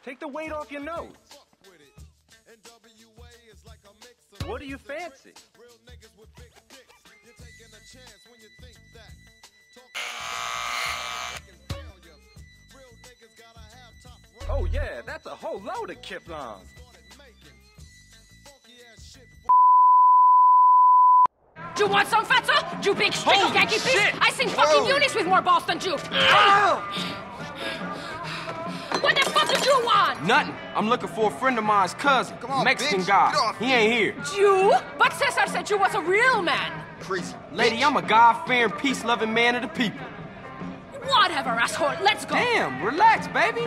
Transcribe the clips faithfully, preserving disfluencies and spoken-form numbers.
Take the weight off your nose. What do you fancy? Oh yeah, that's a whole load of Kiflon. Do you want some, fatso? You big street Holy Yankee shit! beast! I seen fucking Whoa. Unis with more balls than you! What the fuck did you want? Nothing. I'm looking for a friend of mine's cousin, Come on, Mexican bitch. guy. Get off He me. ain't here. You? But Cesar said you was a real man. Crazy. Lady, bitch. I'm a God-fearing, peace-loving man of the people. Whatever, asshole. Let's go. Damn, relax, baby.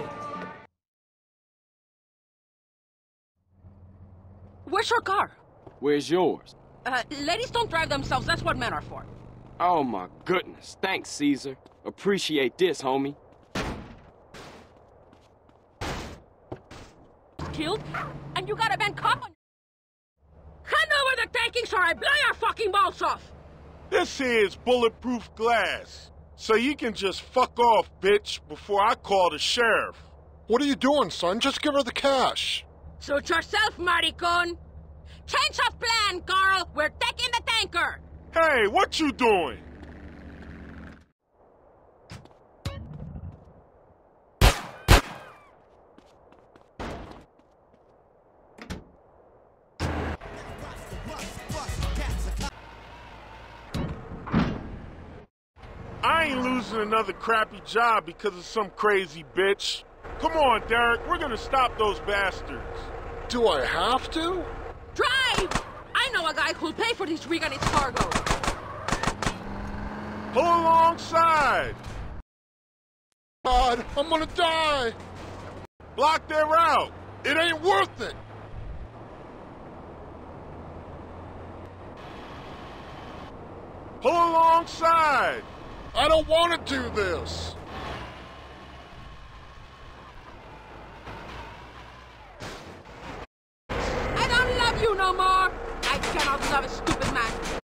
Where's your car? Where's yours? Uh, ladies don't drive themselves. That's what men are for. Oh, my goodness. Thanks, Caesar. Appreciate this, homie. Killed? And you got a bad cop on... Hand over the takings or I blow your fucking balls off! This here is bulletproof glass. So you can just fuck off, bitch, before I call the sheriff. What are you doing, son? Just give her the cash. Suit yourself, maricon. Change of plan, Carl. We're taking the tanker. Hey, what you doing? I ain't losing another crappy job because of some crazy bitch. Come on, Derek, we're gonna stop those bastards. Do I have to? Drive! I know a guy who'll pay for this rig and its cargo. Pull alongside. God, I'm gonna die. Block their route. It ain't worth it. Pull alongside. I don't want to do this. I don't love you no more. I cannot love a stupid man.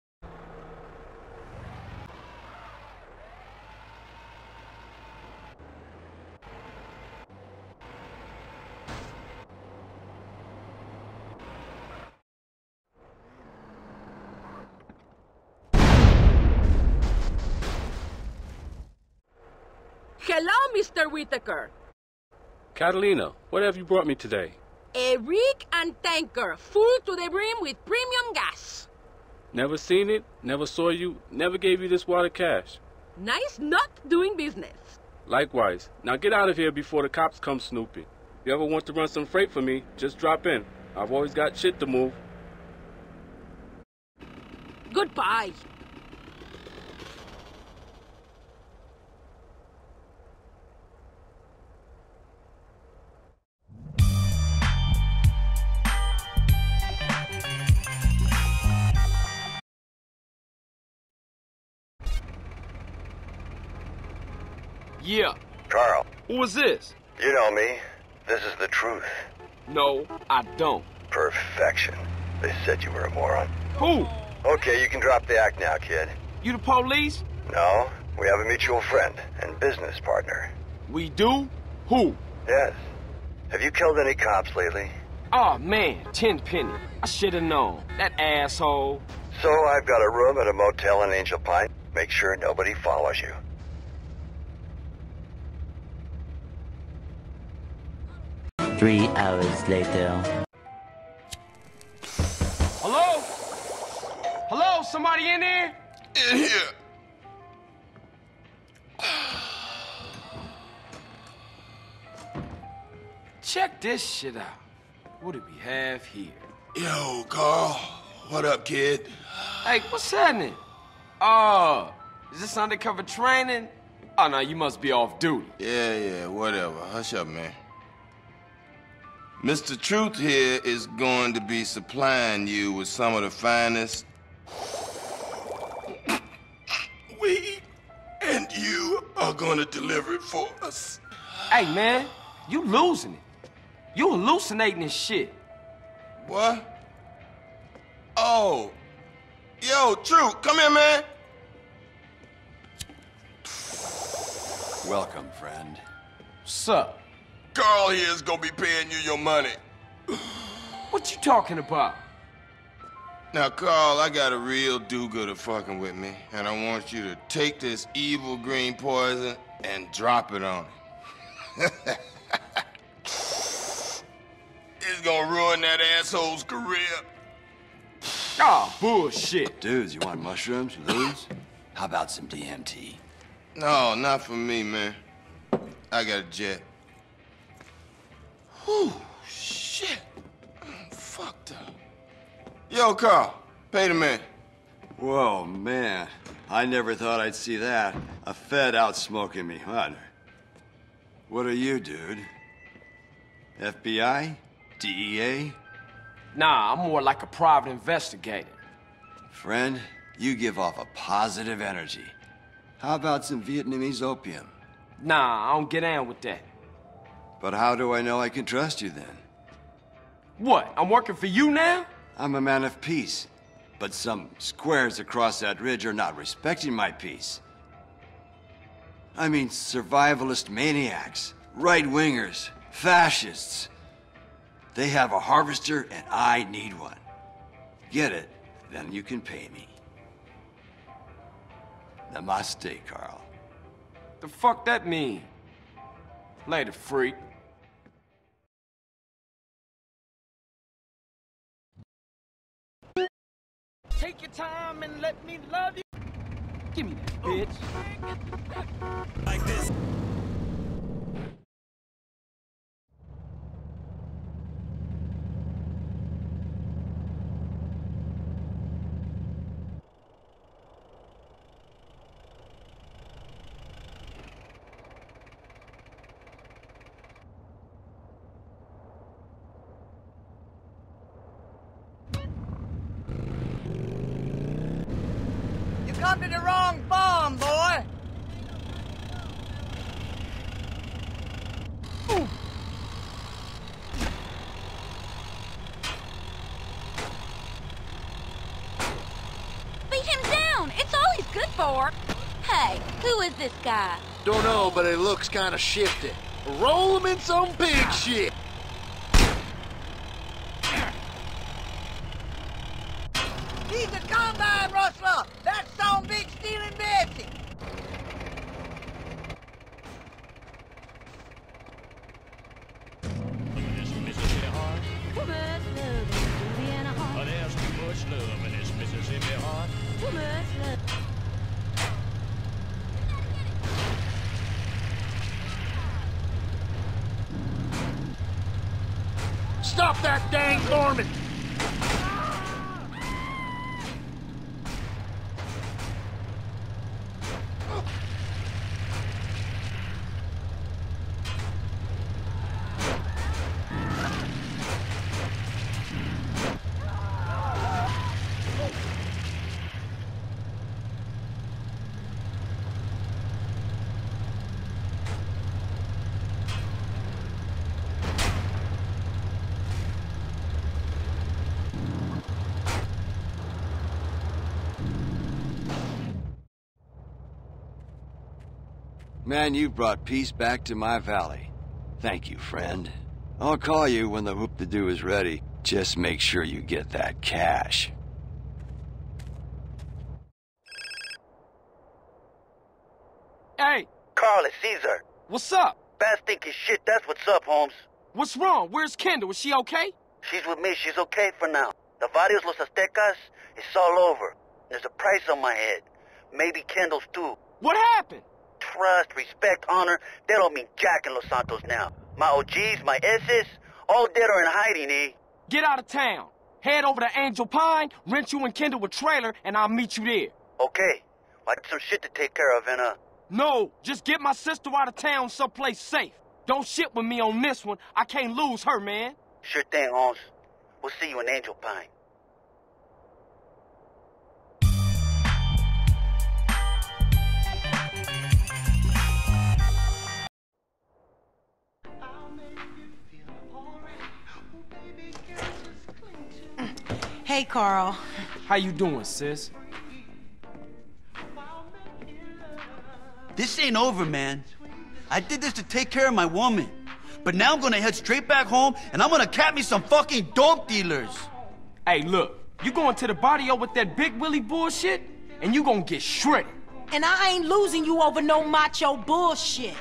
Hello, Mister Whitaker. Catalina, what have you brought me today? A rig and tanker, full to the brim with premium gas. Never seen it, never saw you, never gave you this wad of cash. Nice not doing business. Likewise. Now get out of here before the cops come snooping. If you ever want to run some freight for me, just drop in. I've always got shit to move. Goodbye. Yeah. Carl, Who was this? you know me. This is the truth. No, I don't. Perfection. They said you were a moron. Who? Okay, you can drop the act now, kid. You the police? No, we have a mutual friend and business partner. We do? Who? Yes. Have you killed any cops lately? Oh man, Tenpenny. I should have known. That asshole. So I've got a room at a motel in Angel Pine. Make sure nobody follows you. Three hours later. Hello? Hello? Somebody in there? In here. Check this shit out. What do we have here? Yo, Carl. What up, kid? Hey, what's happening? Oh, is this undercover training? Oh, no, you must be off duty. Yeah, yeah, whatever. Hush up, man. Mister Truth here is going to be supplying you with some of the finest We and you are gonna deliver it for us. Hey, man, you losing it. You hallucinating this shit. What? Oh. Yo, Truth, come here, man. Welcome, friend. What's up? Carl here is gonna be paying you your money. What you talking about? Now, Carl, I got a real do-gooder fucking with me, and I want you to take this evil green poison and drop it on him. It's gonna ruin that asshole's career. Ah, bullshit. Dudes, you want mushrooms, loons? How about some D M T? No, not for me, man. I got a jet. Whew, shit. I'm fucked up. Yo, Carl, pay the man. Whoa, man. I never thought I'd see that. A Fed out smoking me. What? What are you, dude? F B I? D E A? Nah, I'm more like a private investigator. Friend, you give off a positive energy. How about some Vietnamese opium? Nah, I don't get down with that. But how do I know I can trust you then? What, I'm working for you now? I'm a man of peace. But some squares across that ridge are not respecting my peace. I mean survivalist maniacs, right-wingers, fascists. They have a harvester and I need one. Get it, then you can pay me. Namaste, Carl. The fuck that mean? Later, freak. Take your time and let me love you. Give me that, bitch. Like this. Come to the wrong farm, boy! Ooh. Beat him down! It's all he's good for! Hey, who is this guy? Don't know, but it looks kinda shifty. Roll him in some pig shit! He's a combine rustler! That's some big stealing Betsy! There's too much love in this Mississippi heart. Too much love. Stop that dang Norman! Man, you brought peace back to my valley. Thank you, friend. I'll call you when the whoop-de-doo is ready. Just make sure you get that cash. Hey! Carl, it's Caesar. What's up? Bad stinking shit, that's what's up, Holmes. What's wrong? Where's Kendl? Is she okay? She's with me, she's okay for now. The Varios Los Aztecas, it's all over. There's a price on my head. Maybe Kendl's too. What happened? Trust, respect, honor, they don't mean jack in Los Santos now. My O Gs, my S's, all dead or in hiding, eh? Get out of town. Head over to Angel Pine, rent you and Kendl a trailer, and I'll meet you there. Okay. I got some shit to take care of, and uh... No, just get my sister out of town someplace safe. Don't shit with me on this one. I can't lose her, man. Sure thing, Holmes. We'll see you in Angel Pine. Hey, Carl. How you doing, sis? This ain't over, man. I did this to take care of my woman. But now I'm gonna head straight back home, and I'm gonna cap me some fucking dope dealers. Hey, look, you going to the barrio with that Big Willie bullshit, and you gonna get shredded. And I ain't losing you over no macho bullshit.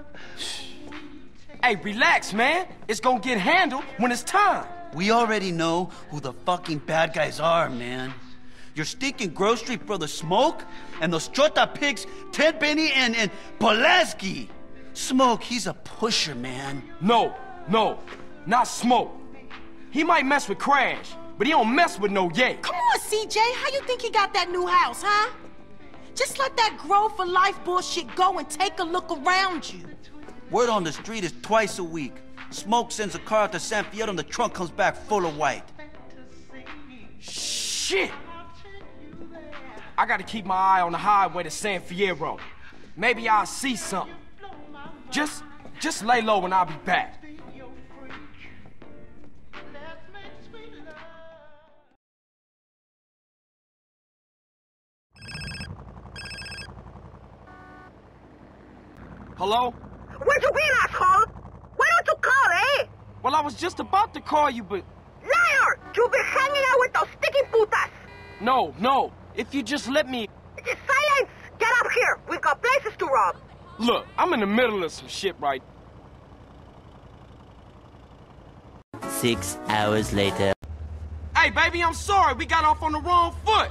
Hey, relax, man. It's gonna get handled when it's time. We already know who the fucking bad guys are, man. Your stinking Grove Street brother Smoke, and those Chota pigs, Ted Benny and, and Pulaski. Smoke, he's a pusher, man. No, no, not Smoke. He might mess with Crash, but he don't mess with no Ye. Come on, C J. How you think he got that new house, huh? Just let that Grove for Life bullshit go and take a look around you. Word on the street is twice a week. Smoke sends a car out to San Fierro and the trunk comes back full of white. Shit! I gotta keep my eye on the highway to San Fierro. Maybe I'll see something. Just, just lay low and I'll be back. Hello? Where'd you been, asshole? Why don't you call, eh? Well, I was just about to call you, but... Liar! You've been hanging out with those sticky putas! No, no. If you just let me... Just silence! Get up here! We've got places to rob! Look, I'm in the middle of some shit right... Six hours later. Hey, baby, I'm sorry. We got off on the wrong foot.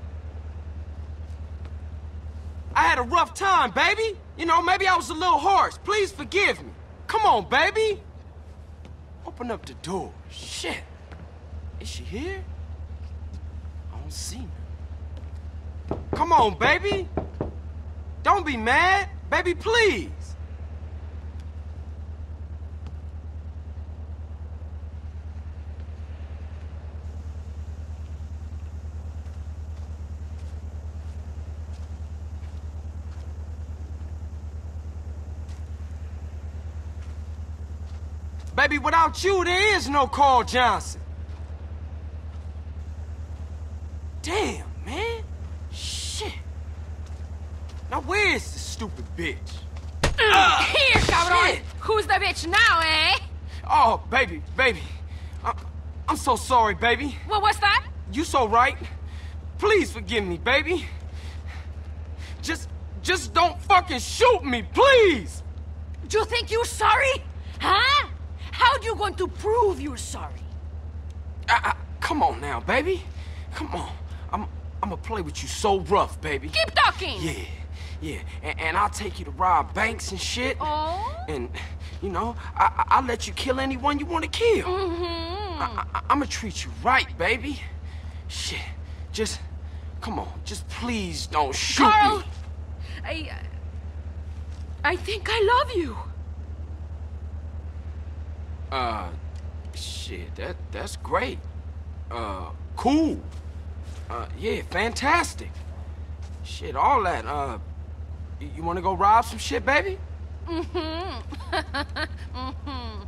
I had a rough time, baby. You know, maybe I was a little harsh. Please forgive me. Come on, baby. Open up the door. Shit. Is she here? I don't see her. Come on, baby. Don't be mad. Baby, please. Baby, without you, there is no Carl Johnson. Damn, man. Shit. Now, where is this stupid bitch? Uh, Here, cabrón. Who's the bitch now, eh? Oh, baby, baby. I I'm so sorry, baby. What was that? You so right. Please forgive me, baby. Just, just don't fucking shoot me, please. Do you think you're sorry? Huh? How you going to prove you're sorry? I, I, come on now, baby. Come on. I'm, I'm gonna play with you so rough, baby. Keep talking. Yeah, yeah. And, and I'll take you to rob banks and shit. Oh? And, you know, I, I, I'll let you kill anyone you want to kill. Mm-hmm. I, I, I'm gonna treat you right, baby. Shit. Just, come on. Just please don't shoot Carl, me. I... I think I love you. Uh, shit, that, that's great. Uh, cool. Uh, yeah, fantastic. Shit, all that, uh, you, you wanna go rob some shit, baby? Mm-hmm. Mm-hmm.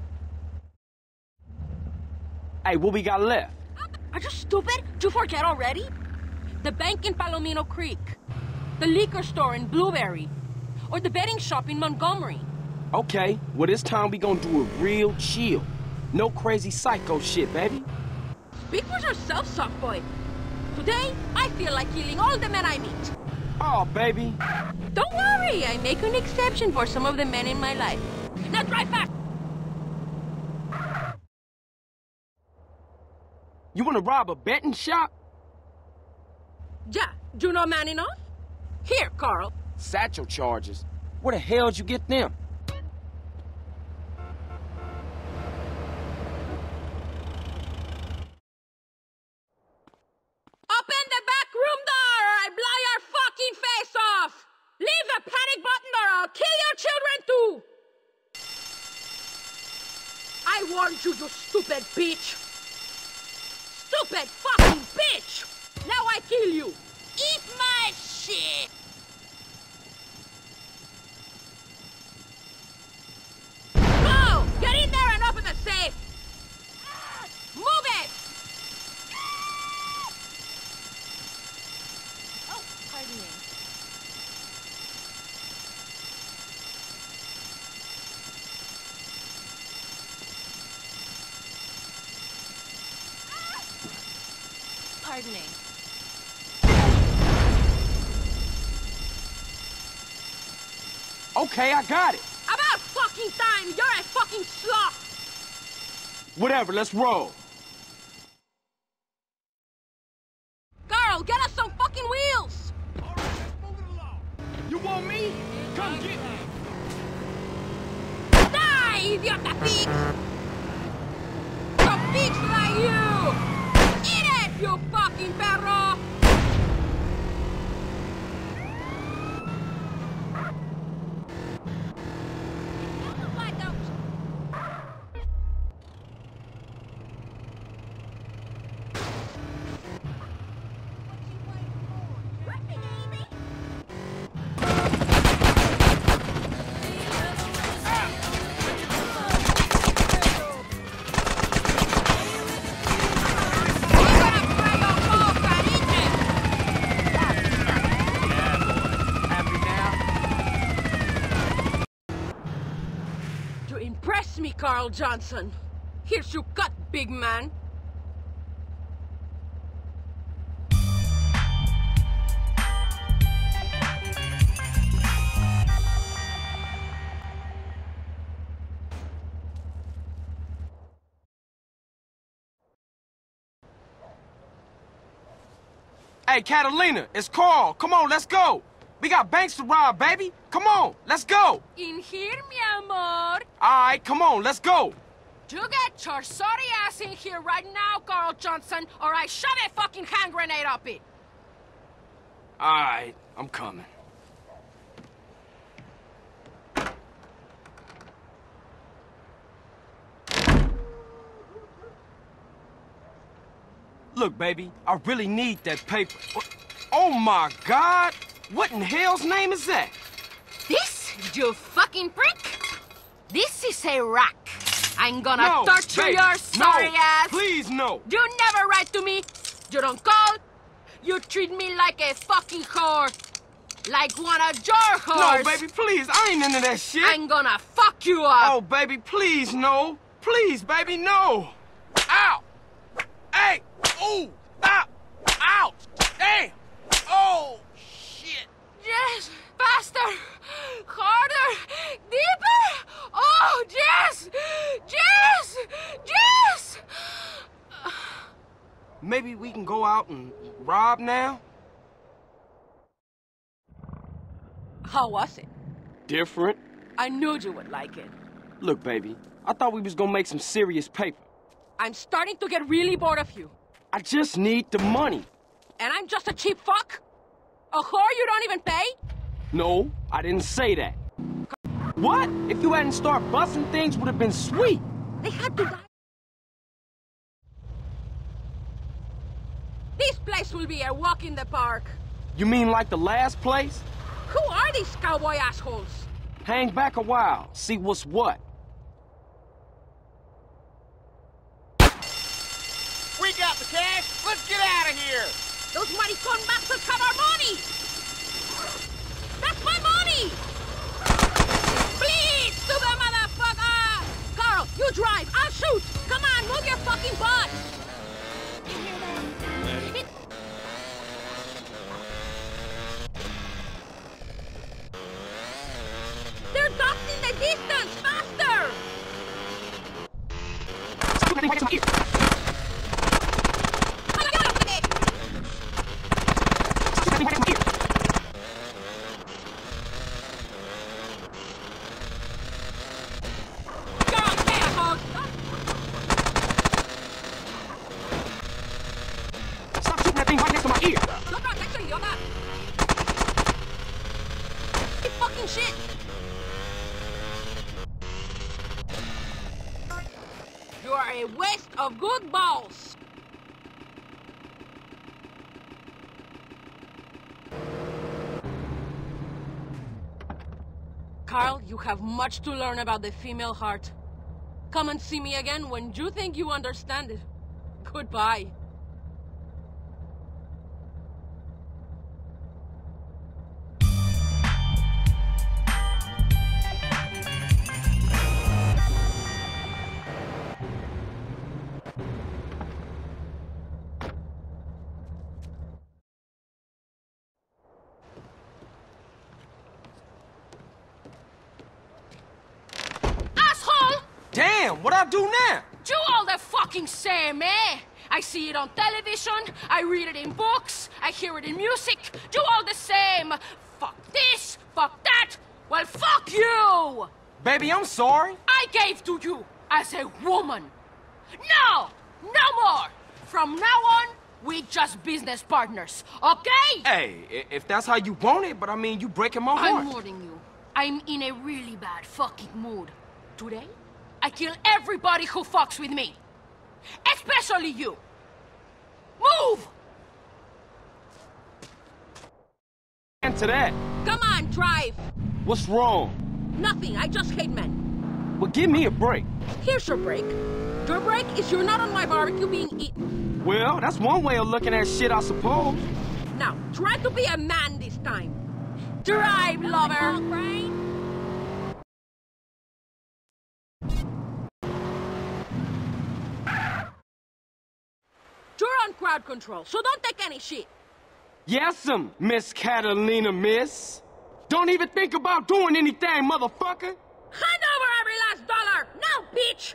Hey, what we got left? Are you stupid? Did you forget already? The bank in Palomino Creek, the liquor store in Blueberry, or the betting shop in Montgomery. Okay, well this time we gonna do it real chill. No crazy psycho shit, baby. Speak for yourself, soft boy. Today, I feel like killing all the men I meet. Oh, baby. Don't worry, I make an exception for some of the men in my life. Now drive fast! You wanna rob a betting shop? Yeah, do you know man enough? Here, Carl. Satchel charges. Where the hell'd you get them? Open the back room door or I blow your fucking face off! Leave the panic button or I'll kill your children too! I warned you, you stupid bitch! Stupid fucking bitch! Now I kill you! Eat my shit! Go! Get in there and open the safe! Move it! Oh, pardon me. gardening. Okay, I got it. About fucking time! You're a fucking sloth! Whatever, let's roll. Carl, get us some fucking wheels! You want me? Come get me. Die, idiota pig! Some pigs like you! Eat it, you fucking perro! Impress me, Carl Johnson. Here's your cut, big man. Hey, Catalina, it's Carl. Come on, let's go. We got banks to rob, baby. Come on, let's go. In here, mi amor. All right, come on, let's go. You get your sorry ass in here right now, Carl Johnson, or I shove a fucking hand grenade up it. All right, I'm coming. Look, baby, I really need that paper. Oh, my God. What in hell's name is that? This, you fucking prick? This is a rack. I'm gonna no, torture baby, your sorry no, ass. Please, no. You never write to me. You don't call. You treat me like a fucking whore. Like one of your whores. No, baby, please. I ain't into that shit. I'm gonna fuck you up. Oh, baby, please, no. Please, baby, no. Ow. Hey. Ooh. Ah. Ouch. Damn. Oh. Yes! Faster! Harder! Deeper! Oh, yes! Yes! Yes! Maybe we can go out and rob now? How was it? Different. I knew you would like it. Look, baby, I thought we was gonna make some serious paper. I'm starting to get really bored of you. I just need the money. And I'm just a cheap fuck? A whore you don't even pay? No, I didn't say that. What? If you hadn't started busting things, would have been sweet. They had to die. This place will be a walk in the park. You mean like the last place? Who are these cowboy assholes? Hang back a while, see what's what. We got the cash. Let's get out of here. Those maricon bastards have our money! That's my money! Please, stupid motherfucker! Carl, you drive, I'll shoot! Come on, move your fucking butt! It... They're ducks in the distance! Faster! Shit! You are a waste of good balls! Carl, you have much to learn about the female heart. Come and see me again when you think you understand it. Goodbye. Damn, what I do now? Do all the fucking same, eh? I see it on television, I read it in books, I hear it in music. Do all the same. Fuck this, fuck that. Well, fuck you! Baby, I'm sorry. I gave to you as a woman. No! No more! From now on, we just business partners, okay? Hey, i- if that's how you want it, but I mean, you breaking my heart. I'm warning you. I'm in a really bad fucking mood. Today, I kill everybody who fucks with me. Especially you. Move! To that. Come on, drive. What's wrong? Nothing, I just hate men. Well, give me a break. Here's your break. Your break is you're not on my barbecue being eaten. Well, that's one way of looking at shit, I suppose. Now, try to be a man this time. Drive, lover. You're on crowd control, so don't take any shit. Yes'm, Miss Catalina, miss. Don't even think about doing anything, motherfucker. Hand over every last dollar! Now, bitch!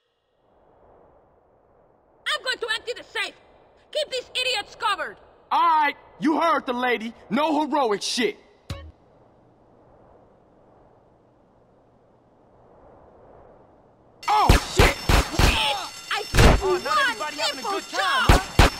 I'm going to empty the safe. Keep these idiots covered. All right, you heard the lady. No heroic shit. Oh, shit! I give you one simple job!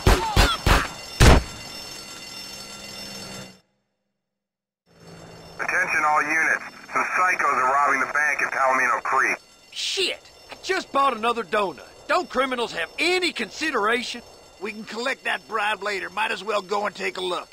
Attention all units. Some psychos are robbing the bank in Palomino Creek. Shit! I just bought another donut. Don't criminals have any consideration? We can collect that bribe later. Might as well go and take a look.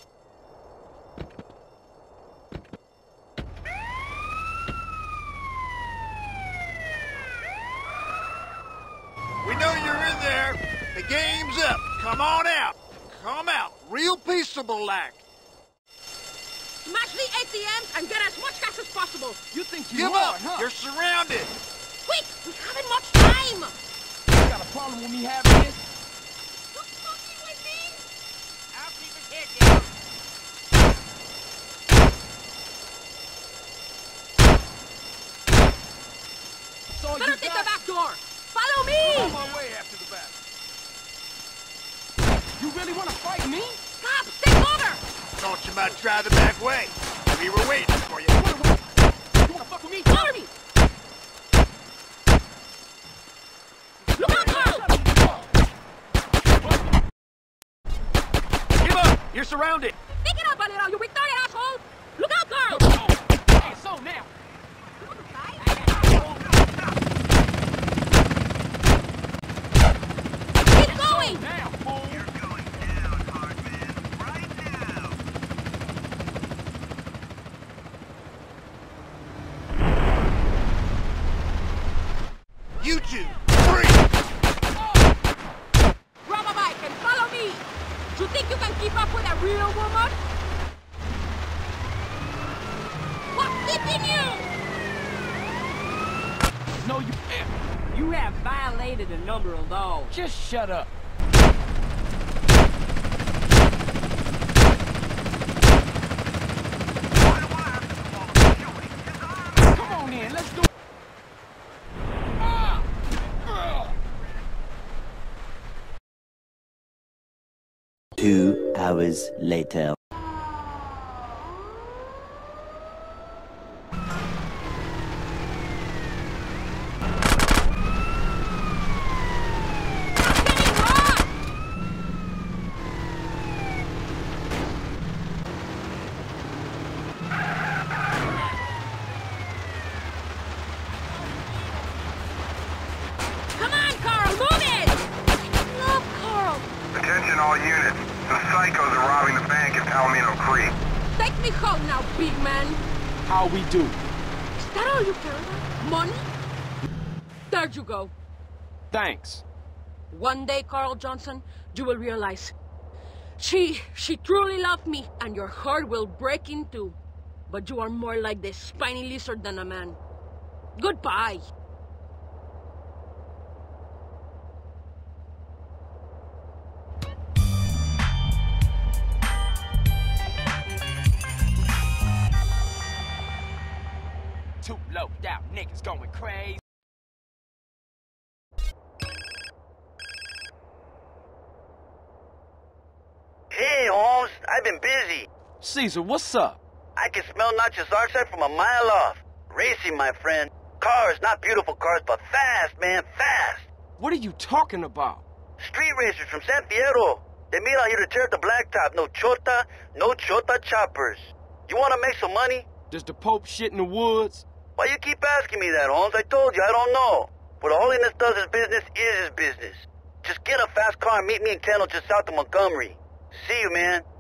We know you're in there. The game's up. Come on out. Come out. Real peaceable like. Smash the A T Ms and get as much cash as possible. You think you Give are, up. huh? You're surrounded. Quick, we haven't much time. You got a problem with me having this? You fucking with me? I'll keep his head down. So Better you take got... the back door. Follow me. I'm on my way after the back. You really want to fight me? Cops, take over. Thought you might try the back way. We were waiting for you. You want to fuck with me? Cover me. Look out, Carl. Give up. You're surrounded. Pick it up a little, you retarded asshole. Look out, Carl. Oh, hey, so now. Keep going. Now, fool. You're going down, hard man. Right now. You two, free. Grab a bike and follow me. You think you can keep up with a real woman? What's keeping you? No, you... You have violated a number of laws. Just shut up. Come on in, let's do it. Ah! Ugh. Two hours later. Come on, Carl, move it! Look, Carl. Attention all units. Some psychos are robbing the bank in Palomino Creek. Take me home now, big man. How we do? Is that all you care about? Money? There you go. Thanks. One day, Carl Johnson, you will realize she, she truly loved me, and your heart will break in two. But you are more like the spiny lizard than a man. Goodbye. Two low down niggas going crazy. Hey, Holmes, I've been busy. Caesar, what's up? I can smell Natchez oxide from a mile off. Racing, my friend. Cars, not beautiful cars, but fast, man, fast. What are you talking about? Street racers from San Fierro. They meet out here to tear up the blacktop. No chota, no chota choppers. You want to make some money? Does the Pope shit in the woods? Why you keep asking me that, Holmes? I told you, I don't know. What Holiness does his business is his business. Just get a fast car and meet me in Kendall just south of Montgomery. See you, man.